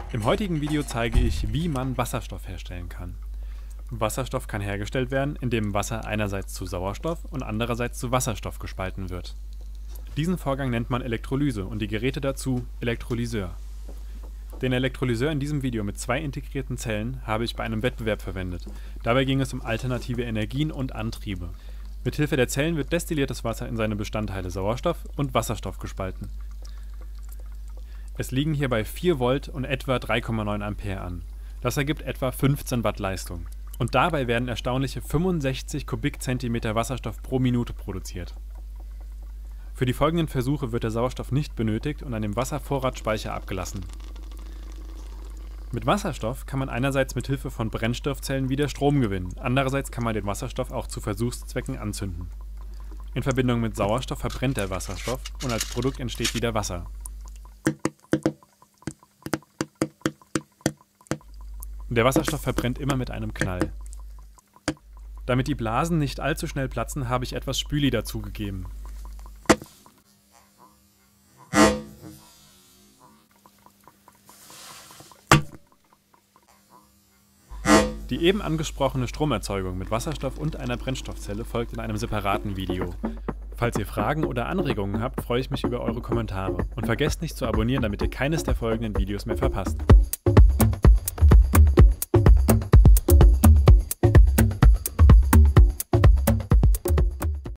Im heutigen Video zeige ich, wie man Wasserstoff herstellen kann. Wasserstoff kann hergestellt werden, indem Wasser einerseits zu Sauerstoff und andererseits zu Wasserstoff gespalten wird. Diesen Vorgang nennt man Elektrolyse und die Geräte dazu Elektrolyseur. Den Elektrolyseur in diesem Video mit 2 integrierten Zellen habe ich bei einem Wettbewerb verwendet. Dabei ging es um alternative Energien und Antriebe. Mithilfe der Zellen wird destilliertes Wasser in seine Bestandteile Sauerstoff und Wasserstoff gespalten. Es liegen hierbei 4 Volt und etwa 3,9 Ampere an. Das ergibt etwa 15 Watt Leistung. Und dabei werden erstaunliche 65 Kubikzentimeter Wasserstoff pro Minute produziert. Für die folgenden Versuche wird der Sauerstoff nicht benötigt und an dem Wasservorratsspeicher abgelassen. Mit Wasserstoff kann man einerseits mit Hilfe von Brennstoffzellen wieder Strom gewinnen, andererseits kann man den Wasserstoff auch zu Versuchszwecken anzünden. In Verbindung mit Sauerstoff verbrennt der Wasserstoff und als Produkt entsteht wieder Wasser. Der Wasserstoff verbrennt immer mit einem Knall. Damit die Blasen nicht allzu schnell platzen, habe ich etwas Spüli dazugegeben. Die eben angesprochene Stromerzeugung mit Wasserstoff und einer Brennstoffzelle folgt in einem separaten Video. Falls ihr Fragen oder Anregungen habt, freue ich mich über eure Kommentare und vergesst nicht zu abonnieren, damit ihr keines der folgenden Videos mehr verpasst.